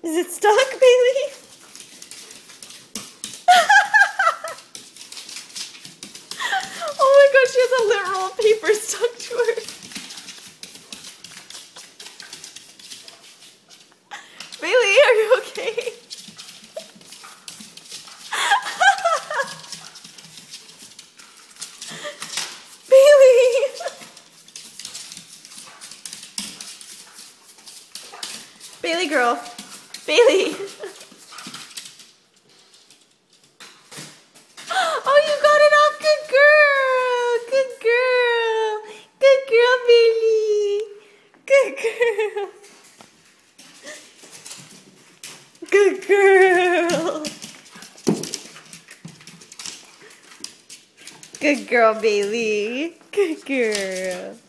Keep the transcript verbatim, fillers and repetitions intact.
Is it stuck, Bailey? Oh my gosh, she has a literal paper stuck to her. Bailey, are you okay? Bailey! Bailey girl. Bailey! Oh, you got it off! Good girl! Good girl! Good girl! Good girl! Good girl! Good girl, Bailey! Good girl!